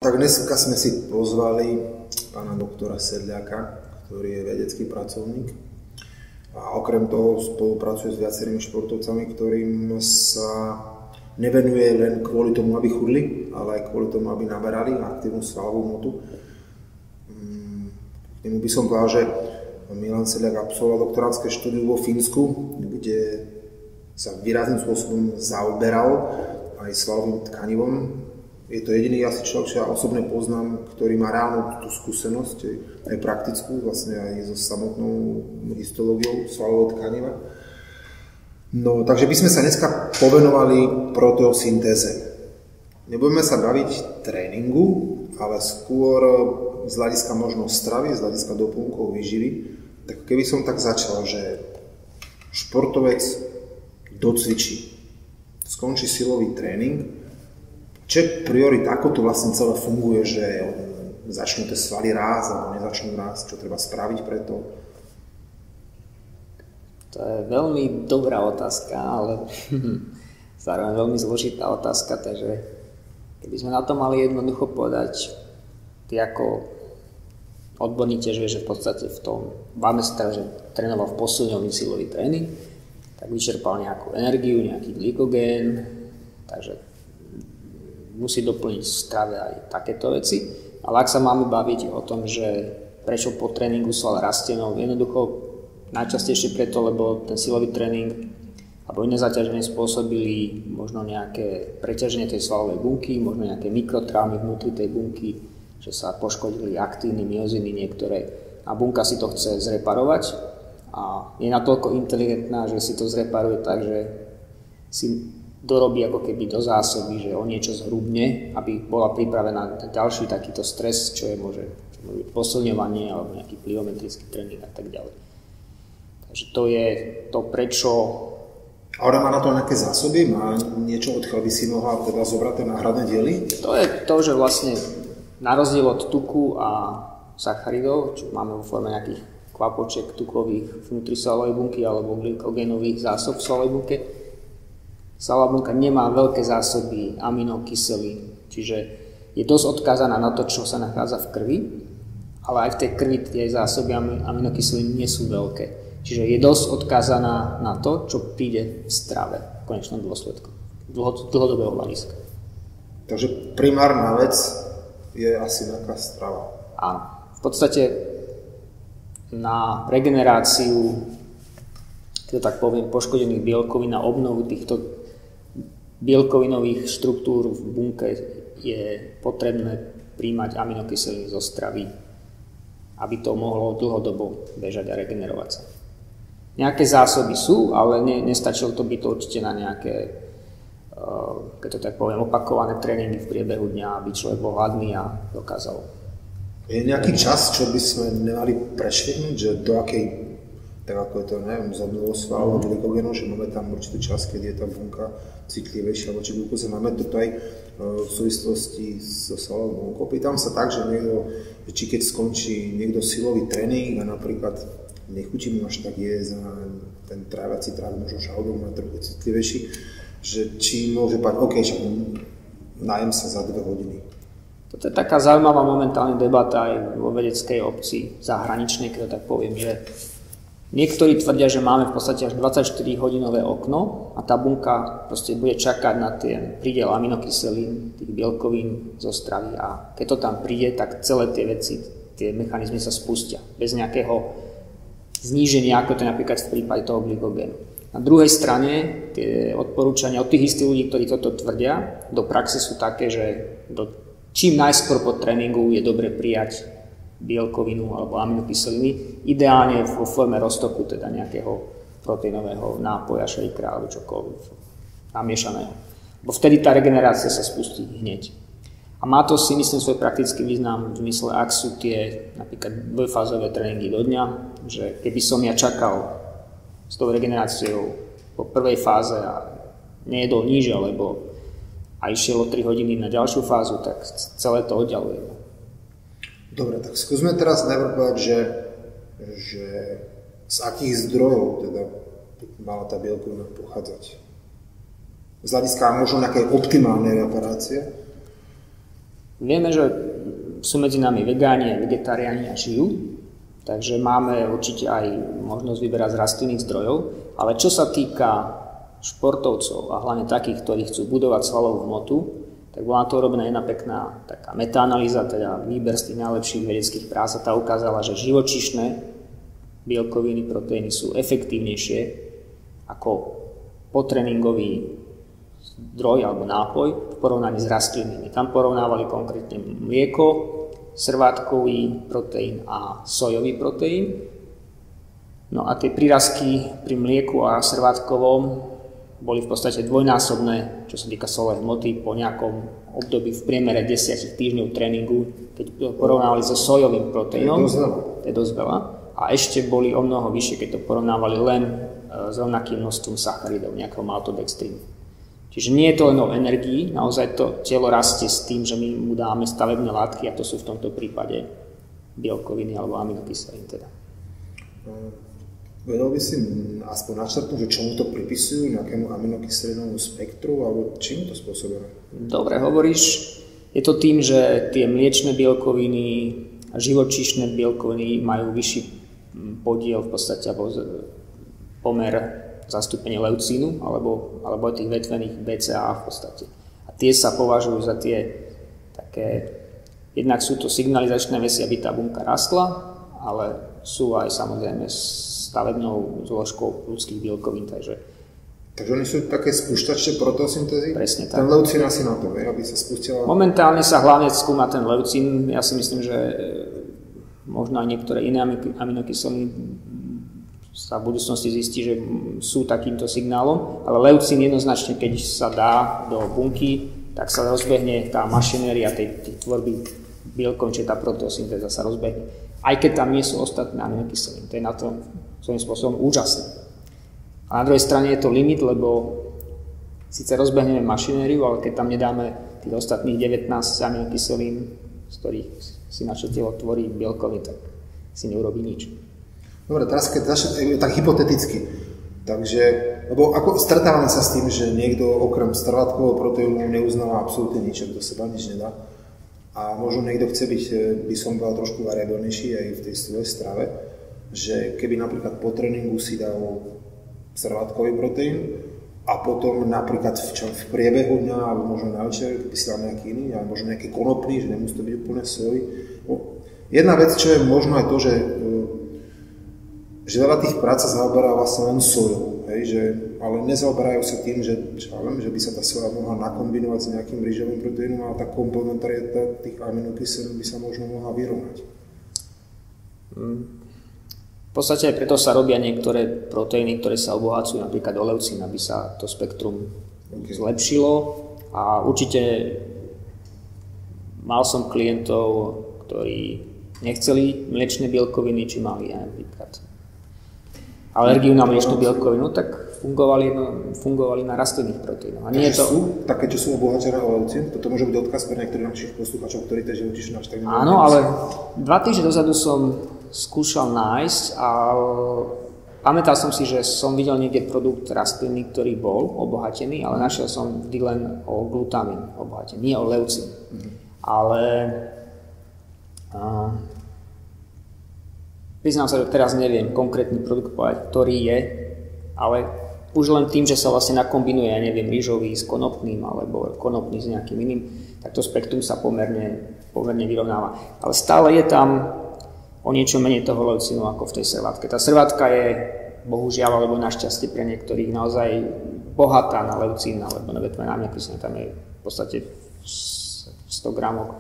Tak dneska sme si pozvali pána doktora Sedliaka, ktorý je vedecký pracovník a okrem toho spolupracuje s viacerými športovcami, ktorým sa nevenuje len kvôli tomu, aby chudli, ale aj kvôli tomu, aby naberali aktívnu svalovú hmotu. K nemu by som povedal, že Milan Sedliak absolvoval doktorantské štúdium vo Fínsku, kde sa výrazným spôsobom zaoberal aj svalovým tkanivom. Je to jediný asi človek, čo ja osobne poznám, ktorý má reálnu tú skúsenosť, aj praktickú, vlastne aj so samotnou histológiou svalového tkaniva. No, takže by sme sa dneska povenovali proteosyntéze. Nebudeme sa baviť tréningu, ale skôr z hľadiska možno stravy, z hľadiska doplnkov výživy. Tak keby som tak začal, že športovec docvičí, skončí silový tréning, čo priorit, ako to vlastne celé funguje, že začnú tie svaly rásť alebo nezačnú rásť, čo treba spraviť preto? To je veľmi dobrá otázka, ale zároveň veľmi zložitá otázka, takže keby sme na to mali jednoducho povedať, ty ako odborník tiež vieš, že v podstate máme si teda, že trénoval v posilňovný silový tréning, tak vyčerpal nejakú energiu, nejaký glykogén, takže musí doplniť v strave aj takéto veci. Ale ak sa máme baviť o tom, že prečo po tréningu sval rastie, no jednoducho najčastejšie preto, lebo ten silový tréning alebo iné zaťaženie spôsobili možno nejaké preťaženie tej svalovej bunky, možno nejaké mikrotraumy vnútri tej bunky, že sa poškodili aktíny, myoziny niektoré a bunka si to chce zreparovať a je natoľko inteligentná, že si to zreparuje tak, že si dorobí ako keby do zásoby, že o niečo zhrubne, aby bola pripravená na ďalší takýto stres, čo môže byť posilňovanie alebo nejaký plyometrický tréning a tak ďalej. Takže to je to, prečo... A ona má na to nejaké zásoby? Má niečo, odkiaľ by si mohla teda zobrať tie náhradné diely? To je to, že vlastne na rozdiel od tuku a sacharidov, čo máme vo forme nejakých kvapočiek tukových vnútri svalovej bunky alebo glykogénových zásob v svalovej bunke, svalová bunka nemá veľké zásoby aminokyselín, čiže je dosť odkázaná na to, čo sa nachádza v krvi, ale aj v tej krvi tie zásoby aminokyselín nie sú veľké. Čiže je dosť odkázaná na to, čo príde v strave v konečnom dôsledku, dlhodobého hľadiska. Takže primárna vec je asi nejaká strava. Áno. V podstate na regeneráciu, keď tak poviem, poškodených bielkovín a obnovu týchto bielkovinových štruktúr v bunke je potrebné príjmať aminokyseliny zo stravy, aby to mohlo dlhodobo bežať a regenerovať sa. Nejaké zásoby sú, ale nestačilo to byť to určite na nejaké, keď to tak poviem, opakované tréningy v priebehu dňa, aby človek bol hladný a dokázal. Je nejaký čas, čo by sme nemali prešvihnúť, že do akej, tak ako je to, neviem, zobnulo svalu glykogénu, že máme tam určitý čas, keď je tá bunka citlivejšia voči glukóze. Máme toto aj v súvislosti so svalovou bunkou. Pýtam sa tak, že niekto, či keď skončí niekto silový tréning a napríklad nechutí mu až tak jesť a ten trávací tráv, možno žalúdok má trochu citlivejší, že či môže povedať, OK, že najem sa za 2 hodiny. Toto je taká zaujímavá momentálna debata aj vo vedeckej obci zahraničnej, keď to tak poviem, že niektorí tvrdia, že máme v podstate až 24-hodinové okno a tá bunka proste bude čakať na ten prídel aminokyselín, tých bielkovín zo stravy a keď to tam príde, tak celé tie veci, tie mechanizmy sa spustia bez nejakého zníženia, ako to napríklad v prípade toho glykogénu. Na druhej strane tie odporúčania od tých istých ľudí, ktorí toto tvrdia, do praxe sú také, že čím najskôr po tréningu je dobre prijať bielkovinu alebo aminokyseliny, ideálne vo forme roztoku, teda nejakého proteínového nápoja, shakera alebo čokoľvek namiešaného. Bo vtedy tá regenerácia sa spustí hneď. A má to si myslím svoj praktický význam v zmysle, ak sú tie napríklad dvojfázové tréningy do dňa, že keby som ja čakal s tou regeneráciou po prvej fáze a nejedol nič, alebo a išiel o 3 hodiny na ďalšiu fázu, tak celé to oddialujem. Dobre, tak skúsme teraz najprv povedať, že z akých zdrojov teda mala tá bielkovina pochádzať. Z hľadiska možno nejakej optimálnej reparácie? Vieme, že sú medzi nami vegáni a vegetariáni a žijú, takže máme určite aj možnosť vyberať z rastlinných zdrojov, ale čo sa týka športovcov a hlavne takých, ktorí chcú budovať svalovú hmotu, tak bola to urobená jedna pekná taká metaanalýza, teda výber z tých najlepších vedeckých prác a tá ukázala, že živočíšne bielkoviny, proteíny sú efektívnejšie ako potréningový zdroj alebo nápoj v porovnaní s rastlinnými. Tam porovnávali konkrétne mlieko, srvátkový proteín a sojový proteín. No a tie prírazky pri mlieku a srvátkovom boli v podstate dvojnásobné, čo sa týka solovej hmoty po nejakom období v priemere 10 týždňov tréningu, keď porovnávali so sojovým proteínom. To je dosť veľa. A ešte boli o mnoho vyššie, keď to porovnávali len s rovnakým množstvom sacharidov, nejakého maltodextrínu. Čiže nie je to len o energii, naozaj to telo rastie s tým, že my mu dáme stavebné látky a to sú v tomto prípade bielkoviny alebo aminokyseliny teda. Vedel by si aspoň načrtnúť, že čomu to pripisujú, nejakému aminokyselinovému spektru, alebo čím to spôsobené? Dobre hovoríš, je to tým, že tie mliečne bielkoviny a živočíšne bielkoviny majú vyšší podiel v podstate, alebo pomer zastúpenie leucínu, alebo aj tých vetvených BCA v podstate. A tie sa považujú za tie také, jednak sú to signalizačné veci, aby tá bunka rastla, ale sú aj samozrejme stavebnou zložkou ľudských bielkovín, takže oni sú také spúšťače protosyntézy? Presne tak. Ten leucín asi na to, aby sa spustila... Momentálne sa hlavne skúma ten leucín. Ja si myslím, že možno aj niektoré iné aminokyseliny sa v budúcnosti zistí, že sú takýmto signálom, ale leucín jednoznačne, keď sa dá do bunky, tak sa rozbehne tá mašinéria tej tvorby bielkovín, čiže tá protosyntéza sa rozbehne. Aj keď tam nie sú ostatné aminokyseliny. To je na to svojím spôsobom úžasné. A na druhej strane je to limit, lebo síce rozbehneme mašinériu, ale keď tam nedáme tých ostatných 19 aminokyselín, z ktorých si naše telo tvorí bielkoviny, tak si neurobí nič. Dobre, teraz keď začne tak hypoteticky, takže, lebo ako stretávame sa s tým, že niekto okrem strvátkového proteínu neuznáva absolútne nič, do seba nič nedá. A možno niekto chce byť, by som bol trošku variabilnejší aj v tej svojej strave, že keby napríklad po tréningu si dal strvátkový proteín a potom napríklad v priebehu dňa alebo možno na večer by si dal nejaký iný, alebo možno nejaký konopný, že nemusí to byť úplne soj. Jedna vec, čo je možno aj to, že veľa tých prác sa zaoberá vlastne len sojou, ale nezaoberajú sa tým, že by sa tá soja mohla nakombinovať s nejakým rýžovým proteínom a tá komplementarita tých aminokyselín by sa možno mohla vyrovnať. V podstate aj preto sa robia niektoré proteíny, ktoré sa obohacujú napríklad o leucín, aby sa to spektrum zlepšilo. A určite mal som klientov, ktorí nechceli mliečne bielkoviny, či mali napríklad alergiu na mliečnú bielkovinu, tak fungovali na rastlinných proteínoch. A nie je to... Sú také, čo sú obohatené o leucín? Toto môže byť odkaz pre niektorých našich poslucháčov, ktorí tie živočíšne až tak nemajú. Áno, ale 2 týždne dozadu som skúšal nájsť a pamätal som si, že som videl niekde produkt rastlinný, ktorý bol obohatený, ale našiel som vždy len o glutamín obohatený, nie o leucín. Ale priznám sa, že teraz neviem konkrétny produkt povedať, ktorý je, ale už len tým, že sa vlastne nakombinuje, ja neviem, rýžový s konopným alebo konopný s nejakým iným, tak to spektrum sa pomerne vyrovnáva. Ale stále je tam o niečo menej toho leucínu ako v tej servátke. Tá servátka je, bohužiaľ, alebo našťastie pre niektorých naozaj bohatá na leucín, alebo na vetvené aminokyseliny. Tam je v podstate 100 gramov,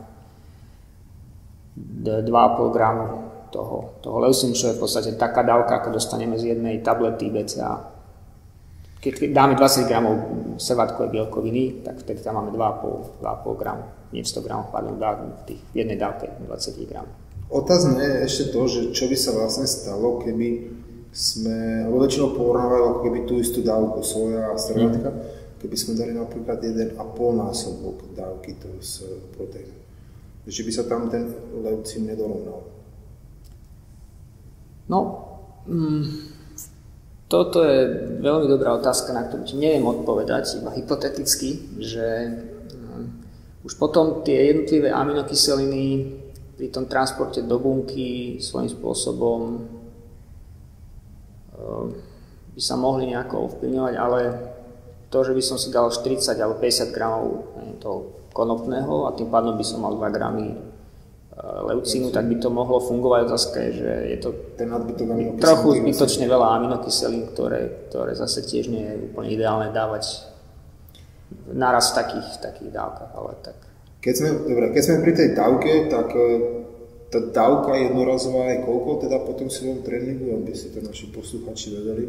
2,5 gramu toho leucínu, čo je v podstate taká dávka, ako dostaneme z jednej tablety BCA. Keď dáme 20 gramov servátkovej bielkoviny, tak vtedy tam máme 2,5 gramu, nie 100 gramov, pardon, v jednej dávke 20 gramov. Otázne je ešte to, že čo by sa vlastne stalo, keby sme, alebo väčšinou porovnávajú ako keby tú istú dávku soja a servátka, keby sme dali napríklad 1,5 násobok dávky toho z proteínu. Že by sa tam ten leucín nedorovnal. No, toto je veľmi dobrá otázka, na ktorú neviem odpovedať, iba hypoteticky, že Už potom tie jednotlivé aminokyseliny pri tom transporte do bunky svojím spôsobom by sa mohli nejako ovplyvňovať, ale to, že by som si dal 40 alebo 50 gramov toho konopného a tým pádom by som mal 2 gramy leucínu, tak by to mohlo fungovať. Otázka je, že je to trochu zbytočne veľa aminokyselín, ktoré zase tiež nie je úplne ideálne dávať naraz v takých dávkach, ale tak. Keď sme pri tej dávke, tak tá dávka jednorazová je koľko teda po tom silovom tréningu, aby si to naši posluchači vedeli?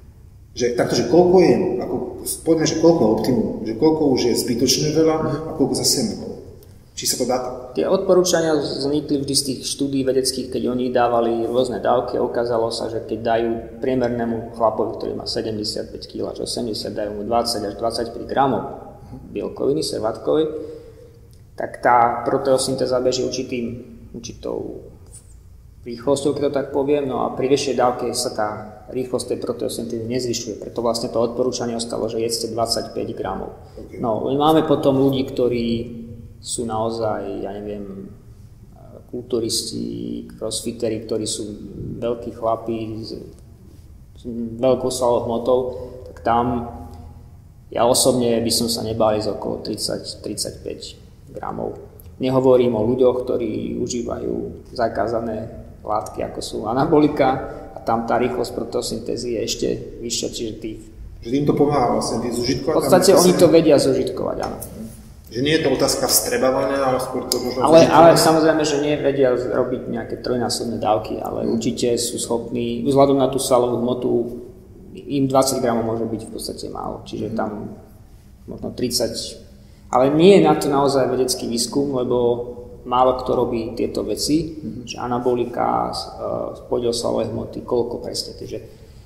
Že koľko je, poďme, že koľko je optimum, že koľko už je zbytočne veľa a koľko zase málo. Či sa to dá? Tie odporúčania vznikli vždy z tých štúdií vedeckých, keď oni dávali rôzne dávky, ukázalo sa, že keď dajú priemernému chlapovi, ktorý má 75 kg až 80, dajú mu 20 až 25 gramov bielkoviny servátkovej, tak tá proteosyntéza beží určitou rýchlosťou, keď to tak poviem, no a pri vyššej dávke sa tá rýchlosť tej proteosyntézy nezvyšuje, preto vlastne to odporúčanie ostalo, že jedzte 25 gramov. Okay. No, máme potom ľudí, ktorí sú naozaj, ja neviem, kulturisti, crossfiteri, ktorí sú veľkí chlapí s veľkou svalovou hmotou, tak tam ja osobne by som sa nebál ísť okolo 30-35 gramov. Nehovorím o ľuďoch, ktorí užívajú zakázané látky, ako sú anabolika, a tam tá rýchlosť proteosyntézy je ešte vyššia, čiže tých... Že im to pomáha vlastne zužitkovať? V podstate oni to vedia zužitkovať, áno. Že nie je to otázka vstrebávania, ale skôr to možno... Ale samozrejme, že nie vedia robiť nejaké trojnásobné dávky, ale určite sú schopní, vzhľadom na tú svalovú hmotu, im 20 gramov môže byť v podstate málo, čiže tam možno 30... Ale nie je na to naozaj vedecký výskum, lebo málo kto robí tieto veci, že anabolika, podiel svalovej hmoty, koľko presne. Takže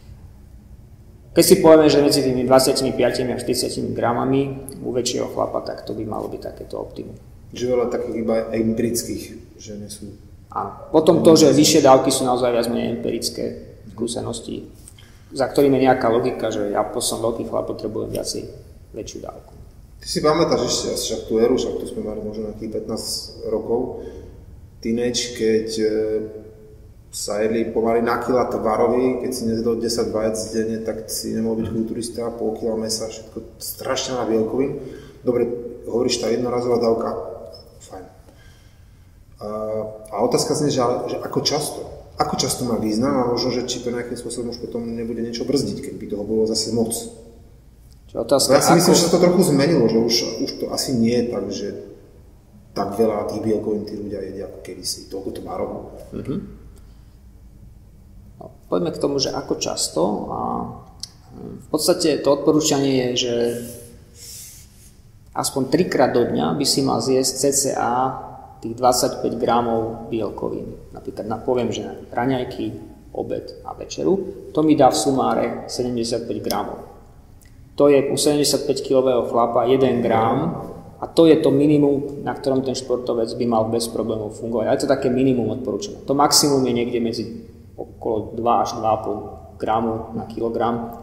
keď si povieme, že medzi tými 25 a 40 gramami u väčšieho chlapa, tak to by malo byť takéto optimum. Že veľa takých iba empirických, že nie sú... Áno. Potom to, že vyššie dávky sú naozaj viac menej empirické skúsenosti, za ktorým je nejaká logika, že ja som veľký chlap, potrebujem väčšiu dávku. Ty si pamätáš ešte, však tú éru, však tu sme mali možno nejakých 15 rokov, teenage, keď sa jedli pomaly na kila tvaroví, keď si nezjedol 10 vajec denne, tak si nemohol byť kulturista, pol kila mesa, všetko strašne na bielkovín. Dobre, hovoríš, tá jednorazová dávka, fajn. A otázka znie, že ako často? Ako často má význam a možno, že či to nejakým spôsobom už potom nebude niečo brzdiť, keď by toho bolo zase moc. Otázka, ja si myslím, že sa to trochu zmenilo, že už to asi nie je tak, že tak veľa tých bielkovín tí ľudia jedia ako kedysi, toľko tvarov. No, poďme k tomu, že ako často. A v podstate to odporúčanie je, že aspoň 3-krát do dňa by si mal zjesť cca tých 25 gramov bielkovín. Napríklad poviem, že na raňajky, obed a večeru. To mi dá v sumáre 75 gramov. To je u 75-kilového chlapa 1 gram a to je to minimum, na ktorom ten športovec by mal bez problémov fungovať. Ale to je také minimum odporúčané. To maximum je niekde medzi okolo 2 až 2,5 gramu na kilogram.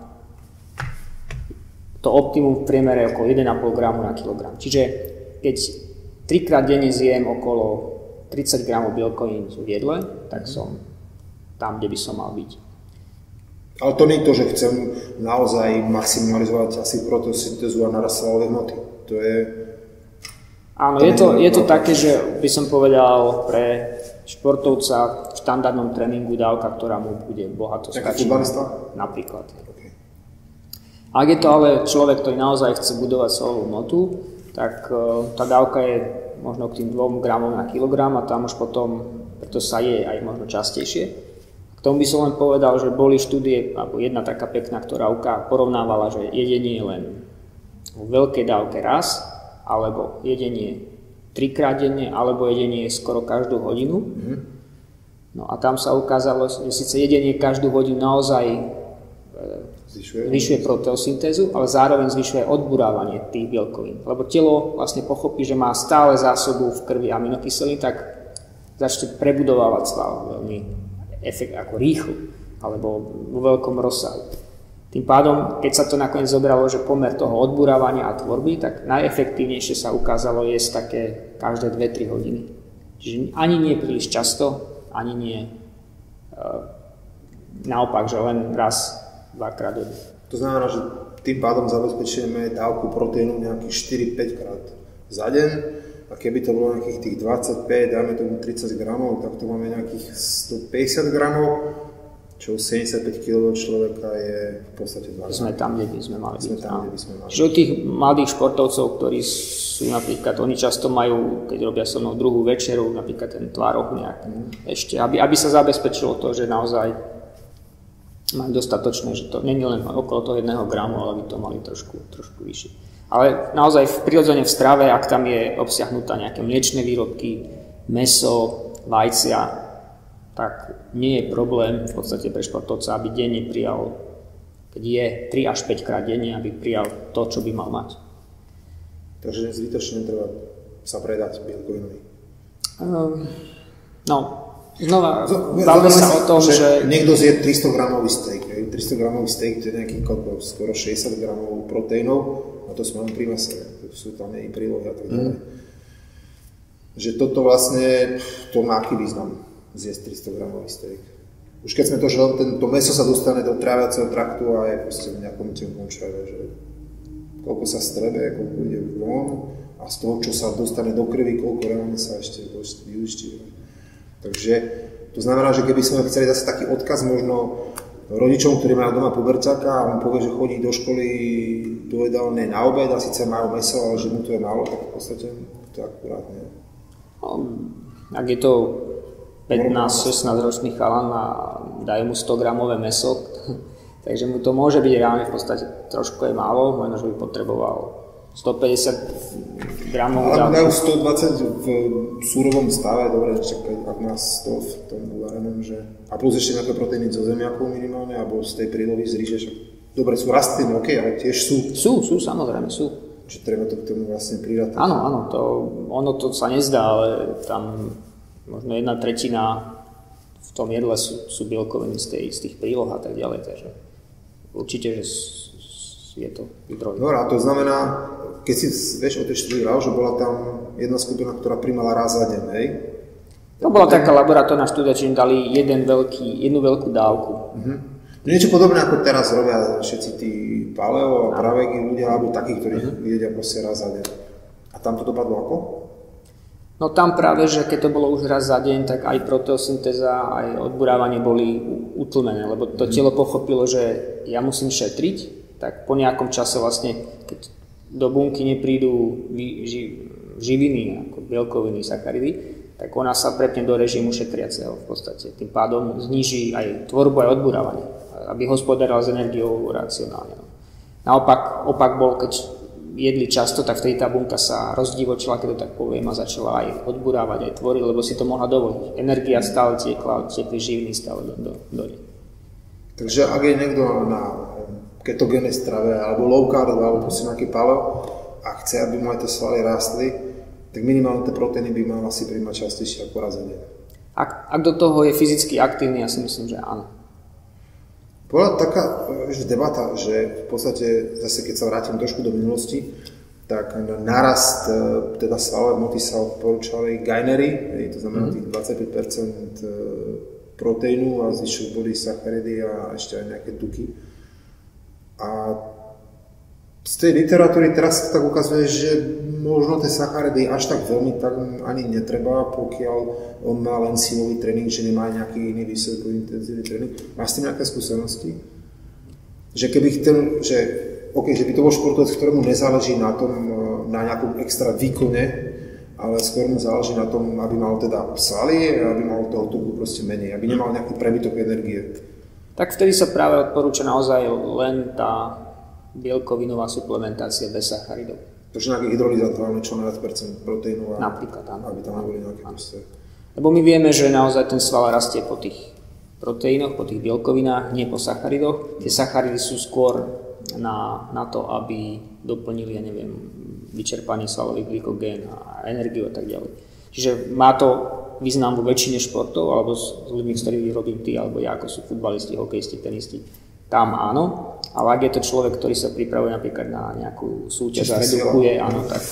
To optimum v priemere je okolo 1,5 gramu na kilogram. Čiže keď 3-krát denne zjem okolo 30 gramov bielkovín v jedle, tak som tam, kde by som mal byť. Ale to nie je to, že chcem naozaj maximalizovať asi proteosyntézu a narast svalovej hmoty. To je... Áno, je to také, že by som povedal pre športovca v štandardnom tréningu dávka, ktorá mu bude bohato stačiť. Napríklad. Okay. Ak je to ale človek, ktorý naozaj chce budovať svalovú hmotu, tak tá dávka je možno k tým 2 gramom na kilogram a tam už potom, preto sa je aj možno častejšie. K tomu by som len povedal, že boli štúdie, alebo jedna taká pekná, ktorá porovnávala, že jedenie len v veľkej dávke raz, alebo jedenie 3-krát denne, alebo jedenie skoro každú hodinu. No a tam sa ukázalo, že síce jedenie každú hodinu naozaj zvyšuje proteosyntézu, ale zároveň zvyšuje odburávanie tých bielkovín. Lebo telo vlastne pochopí, že má stále zásobu v krvi aminokyselín, tak začne prebudovávať sval veľmi efekt ako rýchlo, alebo vo veľkom rozsahu. Tým pádom, keď sa to nakoniec zobralo, že pomer toho odburávania a tvorby, tak najefektívnejšie sa ukázalo jesť také každé 2-3 hodiny. Čiže ani nie príliš často, ani nie naopak, že len raz, 2-krát do dňa. To znamená, že tým pádom zabezpečujeme dávku proteínu nejakých 4-5 krát za deň a keby to bolo nejakých tých 25, dáme tomu 30 gramov, tak to máme nejakých 150 gramov, čo 75 kg človeka je v podstate 2 gramy. Sme tam, kde by sme mali byť. Čiže Čiže u tých mladých športovcov, ktorí sú napríklad, oni často majú, keď robia so mnou druhú večeru, napríklad ten tvároh nejak ešte, aby sa zabezpečilo to, že naozaj majú dostatočné, že to nie je len okolo toho 1 gramu, ale by to mali trošku vyššie. Ale naozaj prirodzene v strave, ak tam je obsiahnutá nejaké mliečne výrobky, mäso, vajcia, tak nie je problém v podstate pre športovca, aby denne prijal, keď je 3 až 5 krát denne, aby prijal to, čo by mal mať. Takže zbytočne netreba sa predať bielkovinovi. Znova bavíme sa o tom, že niekto zje 300 gramový steak. 300 gramový steak, to je nejaký skoro 60 gramov proteínov, a to sme len pri mese, sú tam i prílohy a tak ďalej. Že toto vlastne, to má aký význam zjesť 300 gramový steak. Už keď sme to, že to mäso sa dostane do tráviaceho traktu a je proste v nejakom tenkom čreve, že koľko sa strebe, koľko ide von a z toho, čo sa dostane do krvi, koľko reálne sa ešte vyúčtí. Takže to znamená, že keby sme chceli zase taký odkaz možno rodičom, ktorí majú doma puberťaka a on povie, že chodí do školy do jedálne na obed a síce majú mäso, ale že mu to je málo, tak v podstate to akurát nie. Ak je to 15-16 ročný chalan a dajú mu 100 gramové mäso, takže mu to môže byť reálne v podstate trošku je málo, možno, že by potreboval 150 gramov. Ale dajú 120 v súrovom stave, dobre, ak má 100 v tom uvarenom, že... A plus ešte nejaké proteíny zo zemiakov minimálne, alebo z tej prílohy z ríže, však... Dobre, sú rastlinné, ale tiež sú. Sú, samozrejme, sú. Čiže treba to k tomu vlastne prirátať. Áno, ono to sa nezdá, ale tam možno 1/3 v tom jedle sú bielkoviny z tých príloh a tak ďalej, takže určite, že je to zdroj. Dobre, a to znamená, keď si vieš o tej štúdii vral, že bola tam jedna skupina, ktorá primala raz za deň, hej? To bola taká laboratórna štúdia, či im dali jednu veľkú dávku. Niečo podobné, ako teraz robia všetci tí paleo a praveky ľudia, alebo takí, ktorí jedia proste raz za deň. A tam to dopadlo ako? No tam práve, že keď to bolo už raz za deň, tak aj proteosyntéza, aj odburávanie boli utlmené, lebo to telo pochopilo, že ja musím šetriť, tak po nejakom čase vlastne, keď do bunky neprídu živiny, ako bielkoviny, sacharidy, tak ona sa prepne do režimu šetriaceho v podstate. Tým pádom zníži aj tvorbu, aj odburávanie, aby hospodáral s energiou racionálne. Naopak, opak bol, keď jedli často, tak vtedy tá bunka sa rozdivočila, keď to tak poviem, a začala aj odburávať, aj tvoriť, lebo si to mohla dovoliť. Energia stále tiekla, tiekli živiny stále do nej. Takže ak je niekto na ketogénnej strave, alebo low carb, alebo proste nejaký paleo a chce, aby mu aj tie svaly rástli, tak minimálne tie proteíny by mal asi príjmať častejšie ako raz za deň. Ak do toho je fyzicky aktívny, ja si myslím, že áno. Bola taká debata, že v podstate, zase keď sa vrátim trošku do minulosti, tak na nárast teda svalové hmoty sa odporúčali gainery, to znamená tých 25% proteínu a zvyšok boli sacharidy a ešte aj nejaké tuky. A z tej literatúry teraz tak ukazuje, že možno tie sacharidy až tak veľmi tak ani netreba, pokiaľ on má len silový tréning, že nemá nejaký iný vysokointenzívny tréning. Máš s tým nejaké skúsenosti? Že keby že by to bol športovec, ktorému nezáleží na tom, na nejakom extra výkone, ale skôr mu záleží na tom, aby mal teda svaly a aby mal toho tuku proste menej, aby nemal nejaký prebytok energie. Tak vtedy sa práve odporúča naozaj len tá bielkovinová suplementácia bez sacharidov. Takže nejaký hydrolizát hlavne čo najviac percent proteínu a napríklad, áno. Aby tam neboli nejaké proste. Lebo my vieme, že naozaj ten sval rastie po tých proteínoch, po tých bielkovinách, nie po sacharidoch. Tie sacharidy sú skôr na to, aby doplnili, ja neviem, vyčerpanie svalových glykogén a energiu a tak ďalej. Čiže má to význam vo väčšine športov, alebo s ľuďmi, s ktorými robím ty, alebo ja, ako sú futbalisti, hokejisti, tenisti. tam áno, ale ak je to človek, ktorý sa pripravuje napríklad na nejakú súťaž a redukuje, áno, tak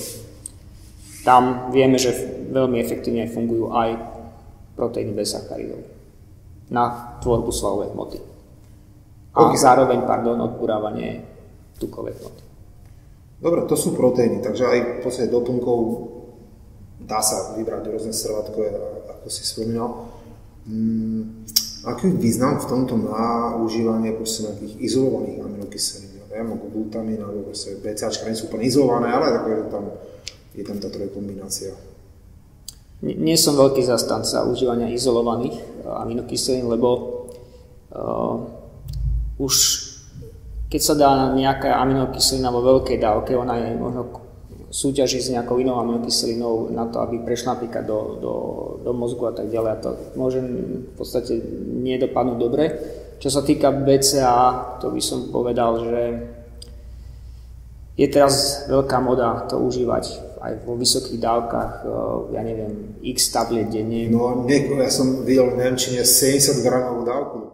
tam vieme, že veľmi efektívne fungujú aj proteíny bez sacharidov na tvorbu svalovej hmoty. A zároveň, odburávanie tukovej hmoty. Dobre, to sú proteíny, takže aj v podstate doplnkov dá sa vybrať rôzne servátkové, ako si spomínal. Aký význam v tomto má užívanie nejakých izolovaných aminokyselín? Ja neviem, ako glutamín, alebo BCAčka nie sú úplne izolované, ale je tam tá kombinácia. Nie som veľký zastanca užívania izolovaných aminokyselín, lebo už keď sa dá nejaká aminokyselina vo veľkej dávke, ona je možno súťaží s nejakou inou aminokyselinou na to, aby prešla napríklad do mozgu a tak ďalej. A to môže v podstate nedopadnúť dobre. Čo sa týka BCA, to by som povedal, že je teraz veľká moda to užívať aj vo vysokých dávkach, ja neviem, x tabliet denne. No, ja som videl v Nemčine 70 gramovú dávku.